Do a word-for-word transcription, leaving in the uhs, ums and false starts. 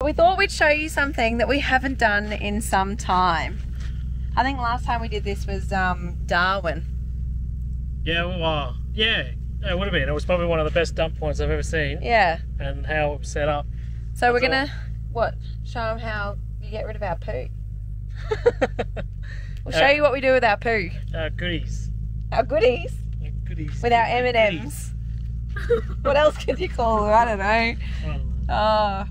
we thought we'd show you something that we haven't done in some time. I think last time we did this was um, Darwin. Yeah, well, uh, yeah, it would have been. It was probably one of the best dump points I've ever seen. Yeah. And how it was set up. So That's we're gonna, all. what, show them how you get rid of our poo. We'll show uh, you what we do with our poo. Our goodies. Our goodies? Our goodies. With our M and M's. What else could you call them? I don't know. Oh.